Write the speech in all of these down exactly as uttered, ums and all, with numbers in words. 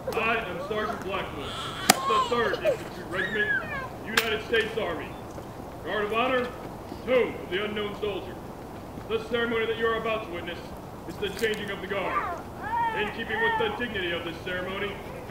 I am Sergeant Blackwood, the third Infantry Regiment, United States Army. Guard of Honor, Tomb of the Unknown Soldier. The ceremony that you are about to witness is the changing of the guard. In keeping with the dignity of this ceremony,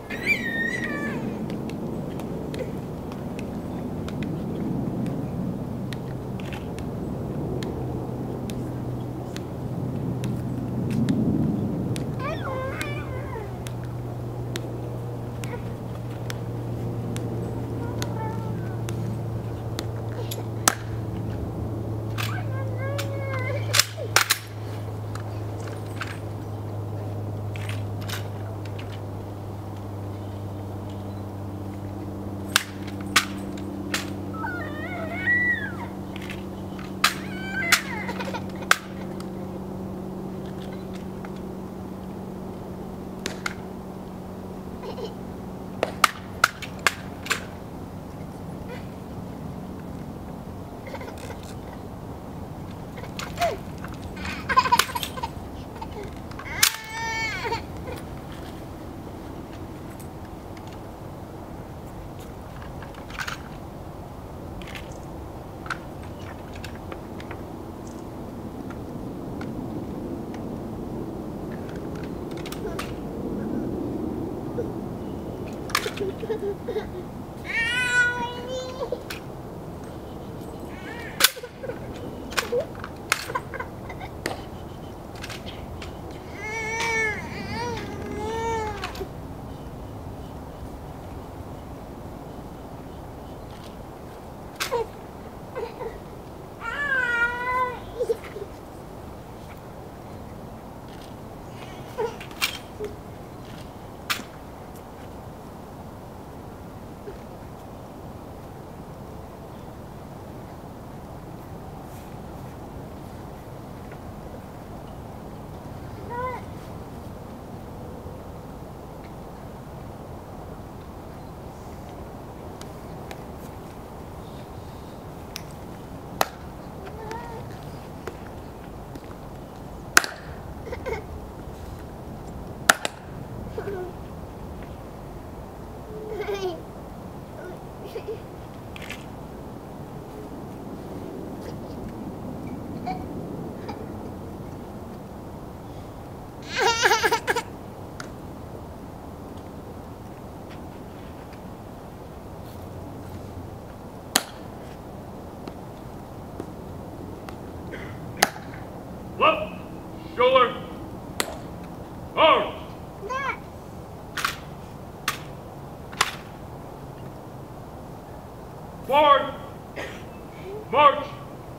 forward, march.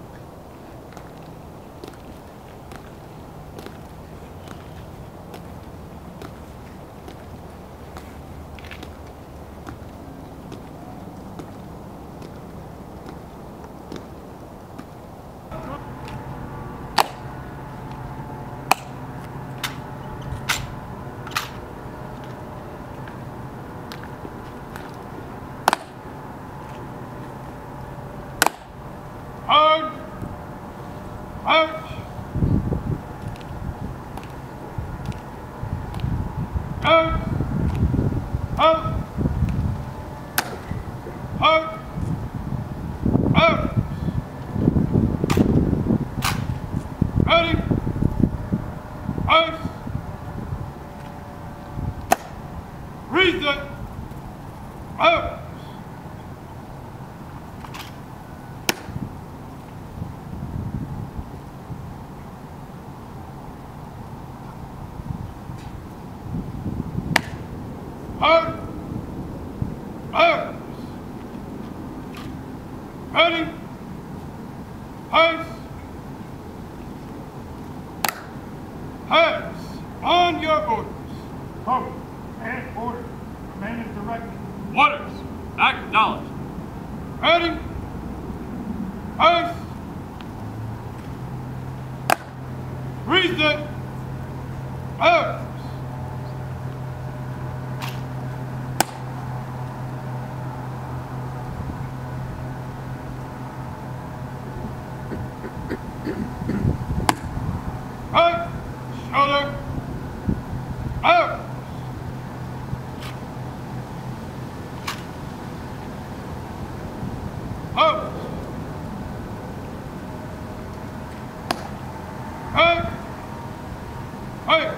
Wreath! Out! Out! Out! Ready! Ice! Heads on your orders. Forward and order. Remain as directed. Orders. Acknowledged. Ready? Ice! Reset! Out! Right, shoulder, out. Up. Up. Hey.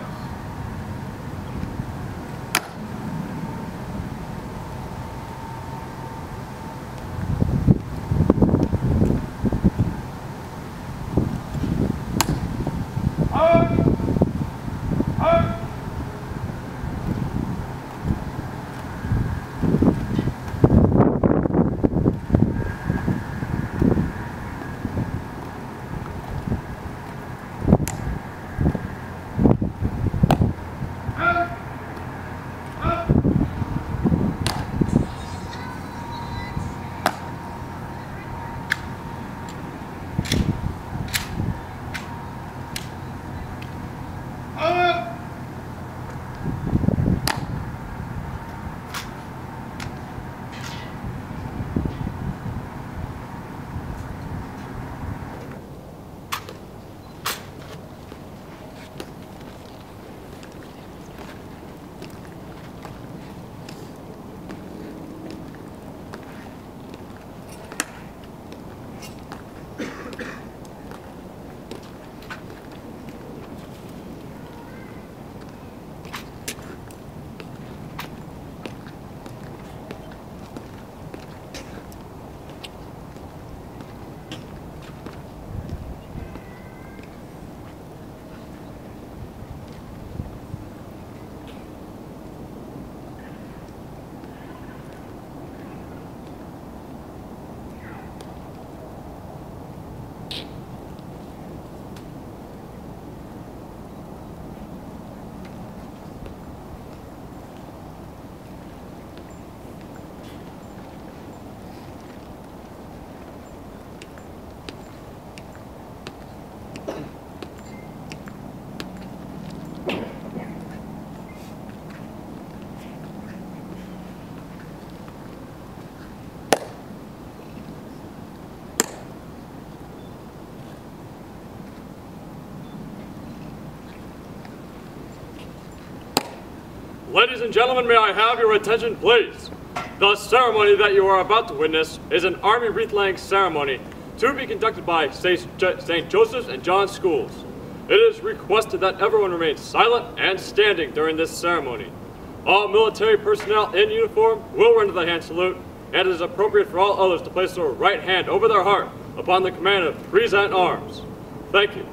Ladies and gentlemen, may I have your attention, please? The ceremony that you are about to witness is an Army wreath-laying ceremony to be conducted by Saint Joseph's and John's schools. It is requested that everyone remain silent and standing during this ceremony. All military personnel in uniform will render the hand salute, and it is appropriate for all others to place their right hand over their heart upon the command of present arms. Thank you.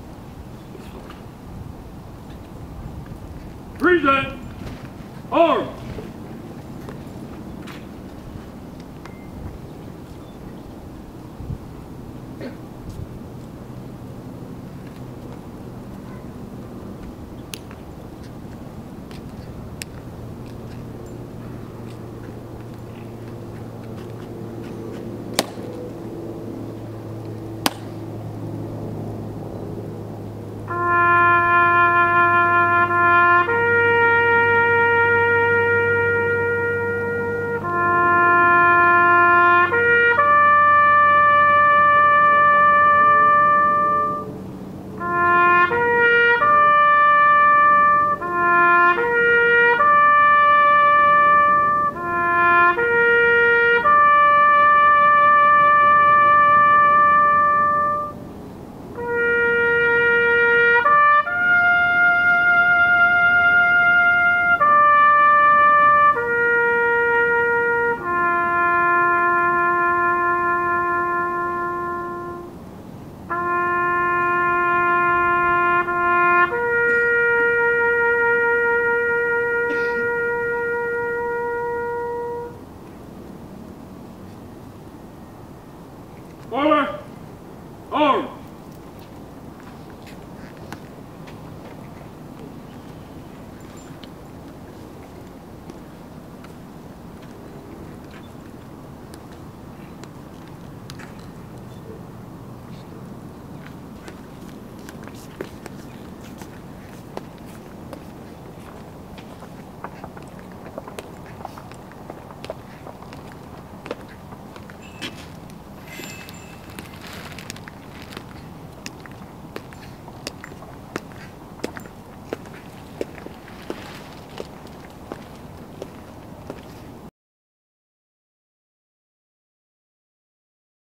Present arms.